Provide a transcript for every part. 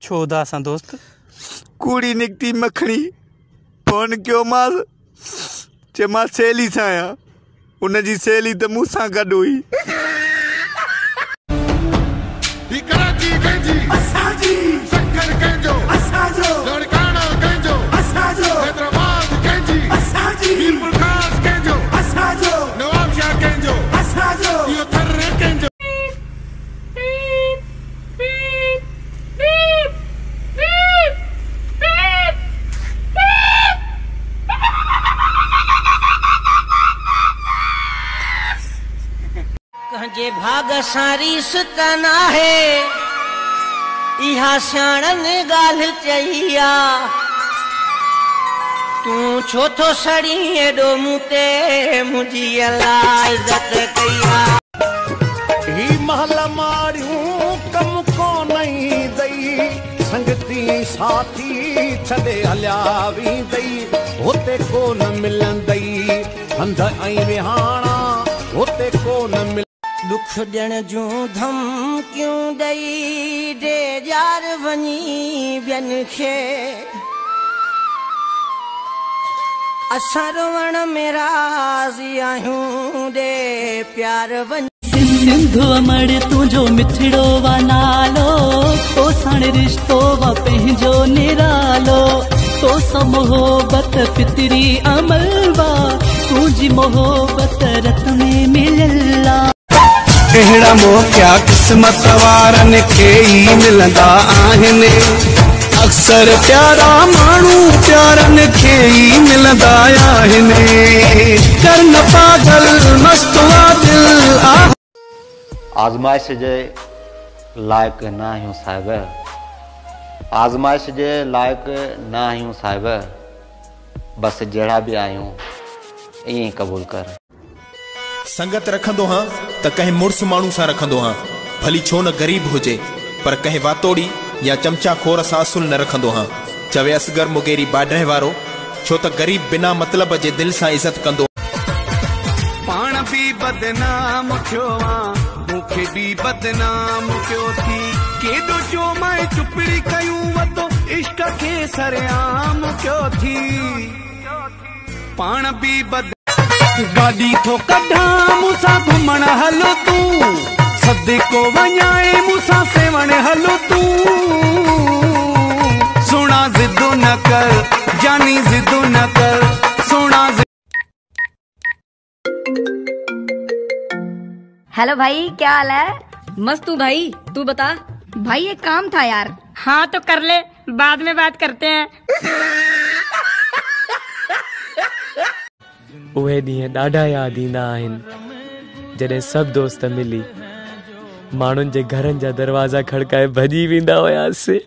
छो उदास दोस्त? कूड़ी निकती मखणी फोन क्यों मां चे मां सहेली सां आहियां उन जी सहेली त मूंसां गॾु हुई। जे भाग सारी सुतना है इहा सियाणन गाल चईया तू छो तो सड़ी एडो मुते मुझी अल्लाह इज्जत कईया ही महल मारियूं कम को नहीं दई संगती साथी छड़े हलिया वी दई होते को न मिलंदई हंध ऐं विहाणा होते को न मिल दुख ॾियण जूं धमकियूं ॾेई ॾे यार वञी ॿियनि खे असां रोवण में राज़ी आहियूं ॾे प्यार वञी सिंधु अमड़ तुंहिंजो मिठड़ो वा नालो तो साण रिश्तो वा पंहिंजो निरालो तो सां मोहबत फितरी अमल वा तुंहिंजी मोहबत रत में मिलियल अहिड़ा मौक़ा क़िस्मत वारनि खे ई मिलंदा आहिनि अक्सर प्यारा माण्हू प्यारनि खे ई मिलंदा आहिनि करन पागल मस्त दिल आज़माइश जे लाइक़ न आहियूं साहिब आज़माइश जे लाइक़ न आहियूं साहिब बस जहिड़ा बि आहियूं ईअं क़बूल कर संगत रखंदो हाँ त कहीं मुर्स माण्हू सां रखंदो हाँ भली छो न गरीब हुजे पर कहीं वातोड़ी या चमचा खोर सां असुल न रखंदो हाँ चवे असगर मुगेरी बाडह वारो छो त गरीब बिना मतलब जे दिल सां इज्जत कंदो पाण भी बदनाम थियो मूंखे भी बदनाम थियो थी केॾो चो मां चुपड़ी कयूं वतो इश्क खे सरेआम कयो थी पाण भी गाड़ी थो कढा मूंसां घुमण हलो तूं सदिको वञाए मूंसां सेवण हलो तूं सोना ज़िदो न कर जानी ज़िदो न कर सोना हेलो भाई क्या हाल है? मस्त हूँ भाई तू बता। भाई एक काम था यार। हाँ तो कर ले बाद में बात करते हैं। उहे ॾींहं ॾाढा यादि ईंदा आहिनि जॾहिं सभु दोस्त मिली माण्हुनि जे घरनि जा दरवाज़ा खड़काए भॼी वेंदा हुआसीं।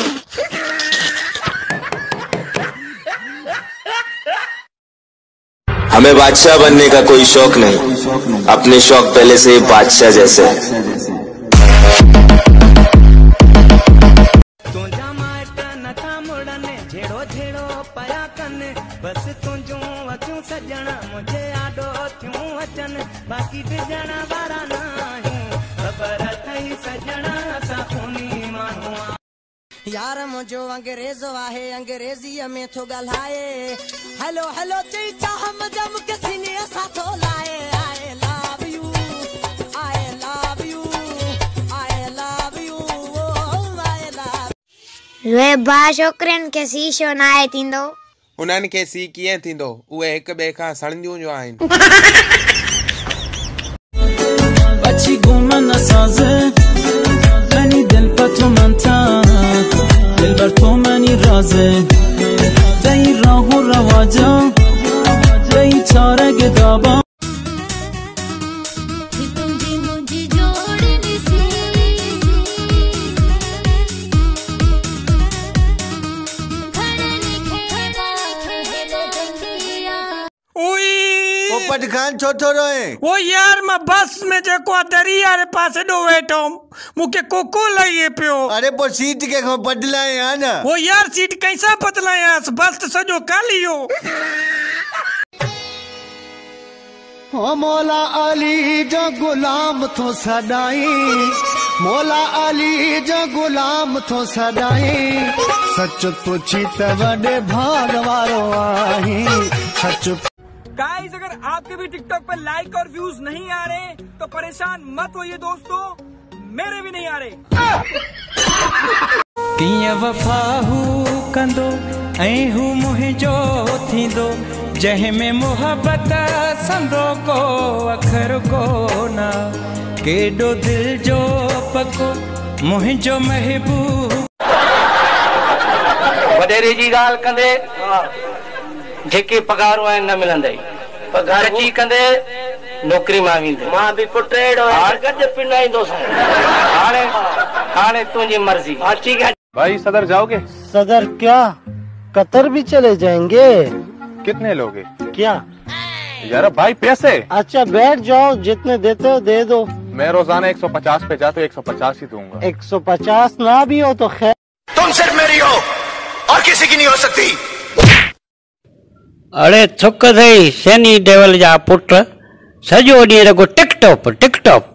हमें बादशाह बनने का कोई शौक नहीं, अपने शौक पहले से ही बादशाह जैसे बस तुझो अचूं सजना मुझे आडो थियूं अचन बाकी बिजण वारा नाहियूं ख़बर थई सजना असां खूनी माण्हू यार मुझो अंग्रेज़ आहे अंग्रेज़ीअ में थो ॻाल्हाए हेलो हेलो चई चाह जम के सीने असां थो लाए I love you I love you I love you I love वे बा छोकरन के शीशो ना आहे थींदो उन्हनि खे सी कीअं थींदो उहे हिक ॿिए खां सड़ंदियूं जो आहिनि। बची गुमन साज़े मनी दिल पर तो मनता दिल पर तो मनी राज़े दई राहु रवाजा दई चारे के दाबा खान छोटो रोए वो यार मैं बस में जेको दरिया रे पासे डो वेठो मुके कोको लइए पियो। अरे पो सीट के बदलाए है ना वो यार सीट कैसा बदलाए बस तो सजो काली हो। हो मौला अली जो गुलाम तो सदाई मौला अली जो गुलाम थो सदाई सच पुछी त वडे भाग वारो आही सच। गाइस अगर आपके भी टिकटॉक पे लाइक और व्यूज नहीं आ रहे तो परेशान मत होइए दोस्तों, मेरे भी नहीं आ रहे। कीअं वफ़ाहू कंदो ऐं हू मुंहिंजो थींदो जंहिंमें मुहबत संदो को अखर कोना केॾो दिल जो पको मुंहिंजो महबूब। वॾेरे जी ॻाल्हि कंदे जेके पगारूं आहिनि न मिलंदई, पगार अची कंदे नौकरी मां वेंदे। मां बि पुट अहिड़ो गॾु पिनाईंदोसि। हाणे तुंहिंजी मर्ज़ी। ठीक है भाई, सदर जाओगे? सदर क्या, कतर भी चले जाएंगे? कितने लोगे? क्या यार भाई पैसे। अच्छा बैठ जाओ, जितने देते हो दे दो। मैं रोजाना 150 पे जाता हूँ, 150 ही दूंगा। 150 ना भी हो तो खैर। तुम सिर्फ मेरी हो और किसी की नहीं हो सकती। अरे थुक थई शनि डेवल जा पुट सॼो ॾींहुं रुगो टिकटॉप टिकटॉप।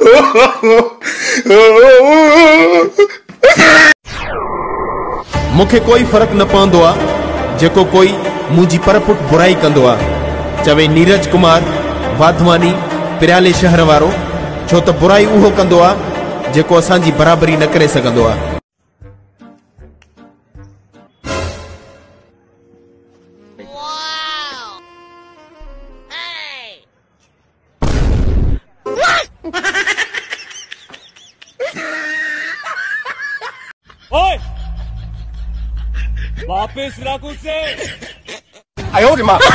मूंखे कोई फर्क न पवंदो आहे जेको कोई मुंहिंजी परपुट बुराई कंदो आहे, चवे नीरज कुमार वाधवानी पिराले शहर वारो, छो त बुराई उहो कंदो आहे जेको असांजी बराबरी न करे सघंदो आहे। ओए वापस रखो से। आयो रे माँ।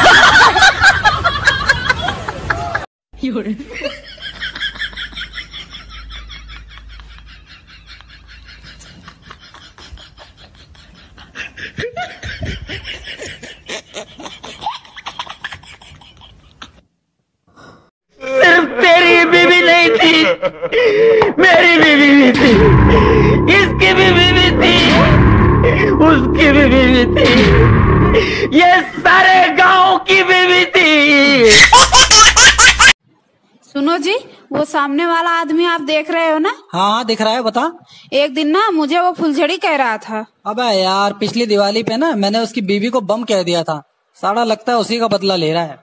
सिर्फ तेरी बीवी नहीं थी, मेरी बीवी भी थी, इसकी बीवी भी थी, उसकी बीवी भी थी, ये सारे गांव की बीवी थी। सुनो जी, वो सामने वाला आदमी आप देख रहे हो ना? हाँ दिख रहा है, बता। एक दिन ना मुझे वो फुलझड़ी कह रहा था। अबे यार, पिछली दिवाली पे ना मैंने उसकी बीवी को बम कह दिया था, साड़ा लगता है उसी का बदला ले रहा है।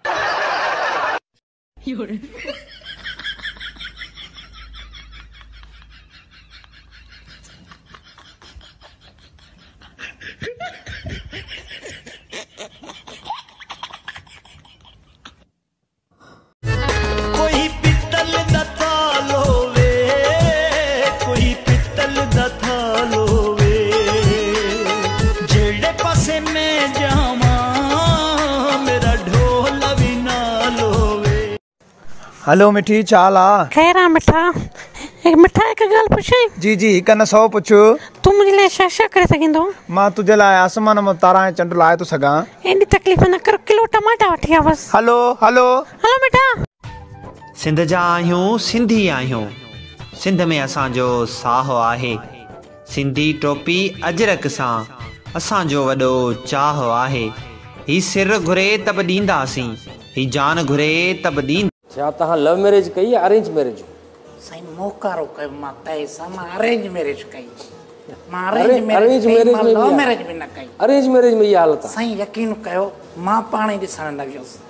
कोई पित्तल दा थाल होवे, कोई पित्तल दा थाल होवे, जेड़े पासे मैं जावां मेरा ढोल भी नाल होवे। हेलो मिठी, चाल आ? खैर आ मिठा, एक गाल पुछे? जी जी, हिक न 100 पुछो। तू मुझे लिए छा करे सघंदो? मां तुझे लाइ आसमान में तारा ऐं चंड लाए तो सघां। एडी तकलीफ़ न कर, किलो टमाटा वठी आ बस। हेलो हेलो हेलो मिठा। सिंध जा आहियूं, सिंधी आहियूं, सिंध में असांजो साहो आहे, सिंधी टोपी अजरक सां असांजो वॾो चाह आहे। ही सिर घुरे त बि ॾींदासीं, ही जान घुरे त बि ॾींदा। छा तव्हां लव मैरिज कई या अरेंज मैरिज? साईं मोकारो कयो मां तय सां, मां अरेंज मैरिज कई। मां अरेंज अरेंज मैरिज मैरिज कई, मां में लव बि मैरिज भी न कई। अरेंज मैरिज में इहा हालत आहे। साईं यकीन कयो, मां पाण ई ॾिसण लॻियुसि।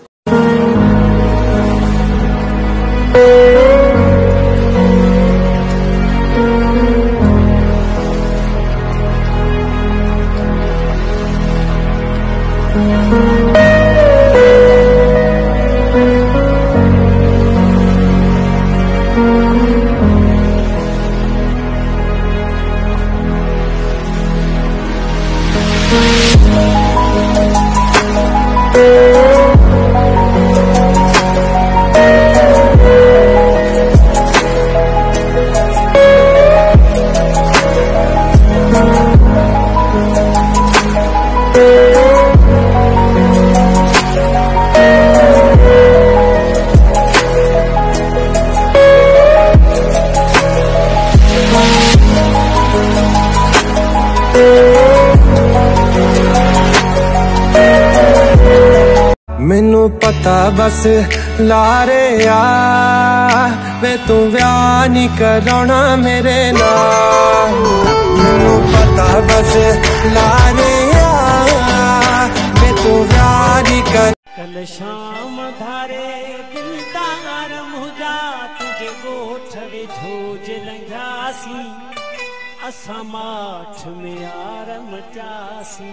मैनू पता बस लारे आ वे तू व्याह नहीं कराना मेरे नाल। मैनू पता बस लारे आ वे तू व्याह नहीं कर। कल शाम धारे दिलदार मुझा तुझे गोठ वे झोज लंघासी असा माठ में आरम चासी।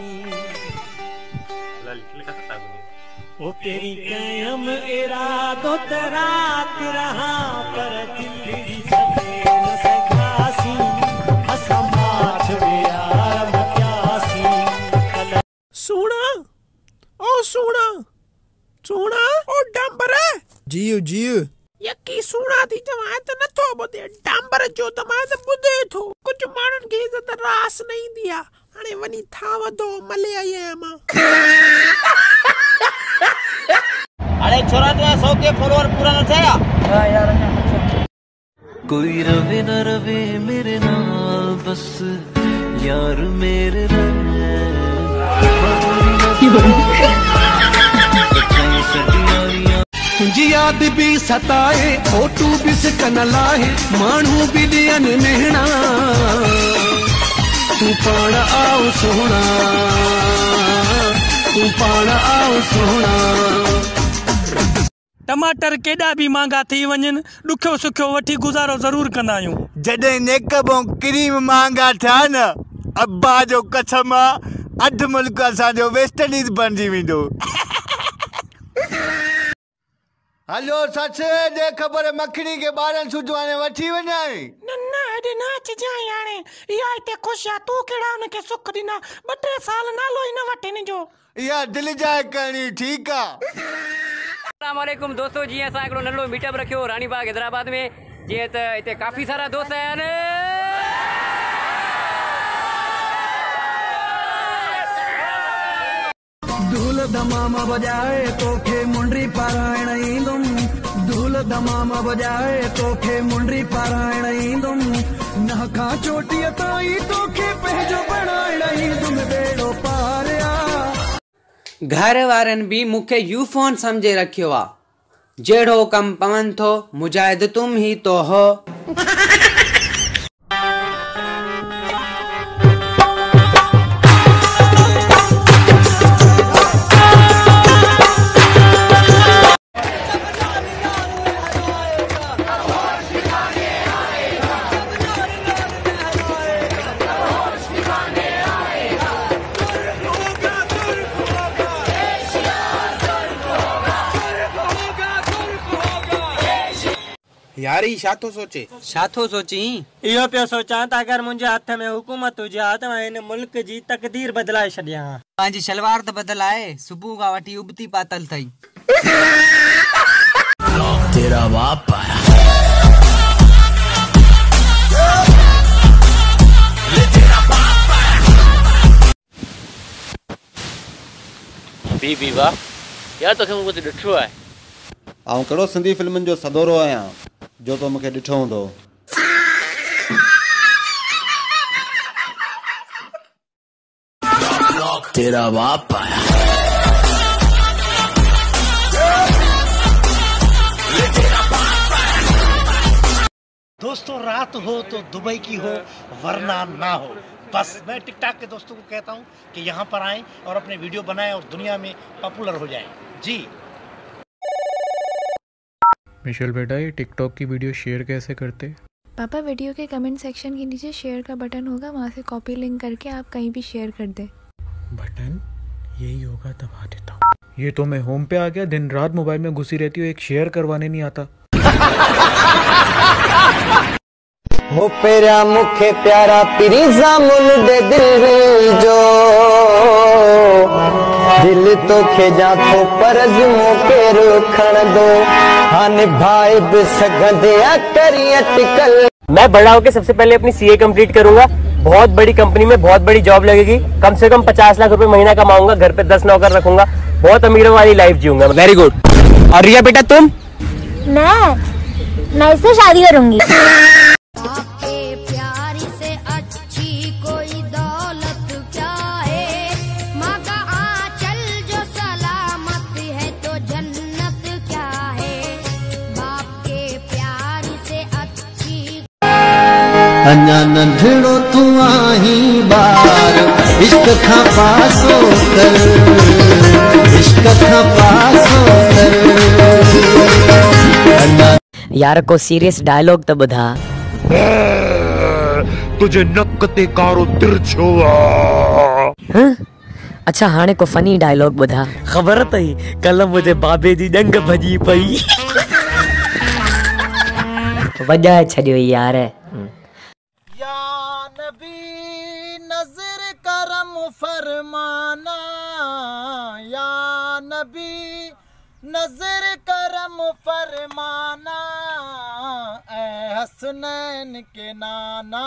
ओ तेरी कायम इरादो तरात रहा पर दिल्ली सके न सगासी असा माठ में आरम चासी। सोना ओ सोना सोना ओ डंबर जियो जियो यकी सोना थी जमाए तो न थो बुधे डंबर जो तमाए तो बुधे थो कुछ मानन के इज्जत रास नहीं दिया अने वनी था वदो मले आया मां। अरे छोरा तेरा 100 के फॉलोअर पूरा न थया। हां यार कोई रवे न रवे मेरे नाल बस यार मेरे तुझी याद भी सताए फोटू भी सिकन लाए मानू भी दियन नहना तू पाण आओ सोना तू पाण आओ सोना। टमाटर केॾा बि महांगा थी वञनि ॾुखियो सुखियो वठी गुज़ारो ज़रूर कंदा आहियूं। जॾहिं नेकब ऐं क्रीम महांगा थिया न अब्बा जो कसम अधु मुल्क असांजो वेस्ट इंडीज बणिजी वेंदो। हलो सच दे ख़बर मखणी के ॿारनि सुजवाने वठी वञाए। न न हेॾे न अचिजांइ हाणे इहा हिते ख़ुशि आहे तूं कहिड़ा हुनखे सुख ॾिना 2-3 साल नालो ई न वठी हिनजो। इहा दिलि जाए करणी ठीकु आहे। अस्सलामुअलैकुम दोस्तों जी असां हिकिड़ो नंढो मीटअप रखियो रानी बाग हैदराबाद में जीअं त हिते काफ़ी सारा दोस्त आया आहिनि। धूल दमामा बजाए तोखे मुंडरी पारायण ईंदुम धूल दमामा बजाए तोखे मुंडरी पारायण ईंदुम नहका चोटीअ ताईं तोखे पंहिंजो बणाइण ईंदुम बेड़ो पार आ। घर वारनि भी मूंखे यूफोन समझे रखियो आ जेड़ो कम पवन थो मुजाहिद तुम ही तो हो। यार ही छा थो सोची इहो पियो सोचां त अगर मुंहिंजे हथ में हुकूमत हुजे हा त मां हिन मुल्क जी तकदीर बदलाए छॾियां। पंहिंजी शलवार त बदलाए सुबुह खां वठी उबती पातल थई। तेरा बाप आया बी वाह यार तोखे मूंखे कुझु ॾिठो आहे। आऊं कहिड़ो सिंधी फिल्मनि जो सदोरो आहियां जो तो मूंखे ॾिठो हूंदो। तेरा बाप आया दोस्तों रात हो तो दुबई की हो वरना ना हो। बस मैं टिकटॉक के दोस्तों को कहता हूँ कि यहाँ पर आएं और अपने वीडियो बनाएं और दुनिया में पॉपुलर हो जाएं। जी मिशेल बेटा ये टिकटॉक की वीडियो शेयर कैसे करते? पापा वीडियो के कमेंट सेक्शन के नीचे शेयर का बटन होगा वहाँ से कॉपी लिंक करके आप कहीं भी शेयर कर दें। बटन यही होगा दबा देता हूँ। ये तो मैं होम पे आ गया दिन रात मोबाइल में घुसी रहती हूँ एक शेयर करवाने नहीं आता। हो पेरा मुखे प्यारा पिरीजा मुल दे दिल जो दिल तो खेजा तो परज मोके रखण दो हाने भाई भी सगंदे करी अटकल। मैं बड़ा होकर सबसे पहले अपनी सीए कंप्लीट करूंगा। बहुत बड़ी कंपनी में बहुत बड़ी जॉब लगेगी। कम से कम 50 लाख रुपए महीना कमाऊंगा। घर पे 10 नौकर रखूंगा। बहुत अमीरों वाली लाइफ जीऊंगा। Very good. और रिया बेटा तुम? मैं इससे शादी करूंगी। अञा नंढड़ो तू आही बार इश्क खां पासो कर इश्क खां पासो कर यार को सीरियस डायलॉग तो ॿुधा तुझे नक ते कारो तिरछो हाँ? अच्छा हाणे को फनी डायलॉग ॿुधा ख़बर अथई कल मुझे बाबे जी ॾंग भॼी पई वॼाए छॾियो यार नजर करम फरमाना या नबी नजर करम फरमाना ऐ हसनैन के नाना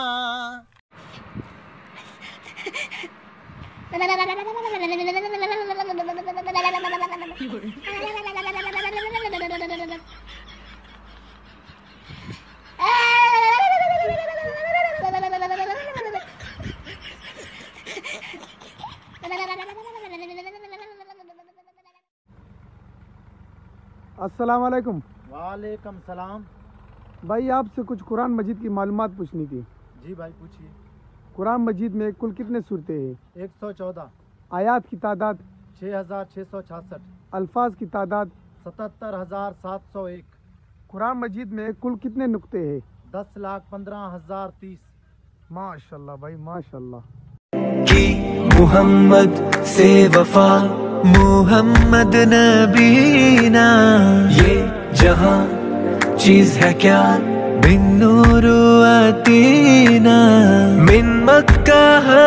अस्सलाम वालेकुम। वालेकुम सलाम। भाई आपसे कुछ कुरान मजीद की मालूमात पूछनी थी। जी भाई पूछिए। कुरान मजीद में कुल कितने सूरतें हैं? 114। आयात की तादाद 6666। अल्फाज की तादाद 77,701। कुरान मजीद में कुल कितने नुक्ते हैं? 10,15,030। माशाल्लाह भाई माशाल्लाह। की मुहम्मद से वफा मुहम्मद नबीना ये जहां चीज है क्या बिन नूर अतीना मिन मक्का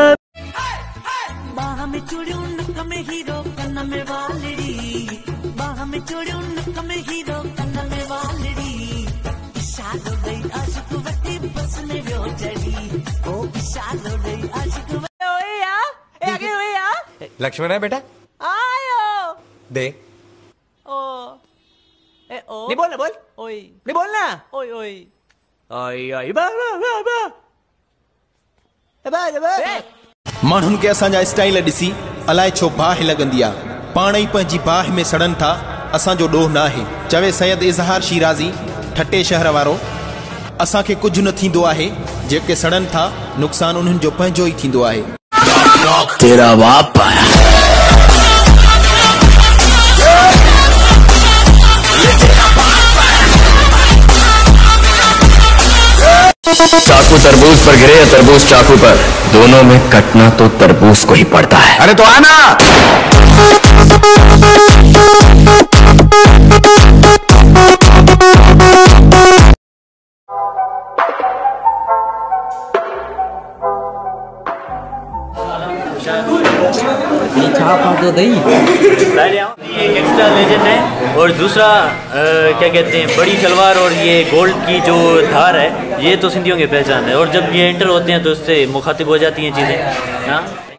बाह में चूड़ियों नक में हीरो कन्न में वालड़ी बाह में चूड़ियों नक में हीरो कन्न में वालड़ी इशारो दई आशिक वटी बस में रो जड़ी ओ इशारो दई आशिक ओए या ए आगे ओए या लक्ष्मण है बेटा आयो दे ओ ए ओ नहीं बोलना बोल ओए नहीं बोलना ओए ओए आई आई बा बा बा बा बा बा माण्हुनि खे असांजा स्टाइल ॾिसी अलाए छो बाहि लॻंदी आहे पाण ई पंहिंजी बाहि में सड़नि था असांजो ॾोह न आहे चवे सैयद इज़हार शिराज़ी ठटे शहर वारो असांखे कुझु न थींदो आहे जेके सड़नि था नुक़सानु उन्हनि जो पंहिंजो ई थींदो आहे तेरा बाप आया चाकू तरबूज पर गिरे या तरबूज चाकू पर दोनों में कटना तो तरबूज को ही पड़ता है। अरे तो आना ये एक्स्ट्रा लेजेंड है और दूसरा क्या कहते हैं बड़ी सलवार और ये गोल्ड की जो धार है ये तो सिंधियों की पहचान है और जब ये एंटर होते हैं तो उससे मुखातिब हो जाती हैं चीज़ें। हाँ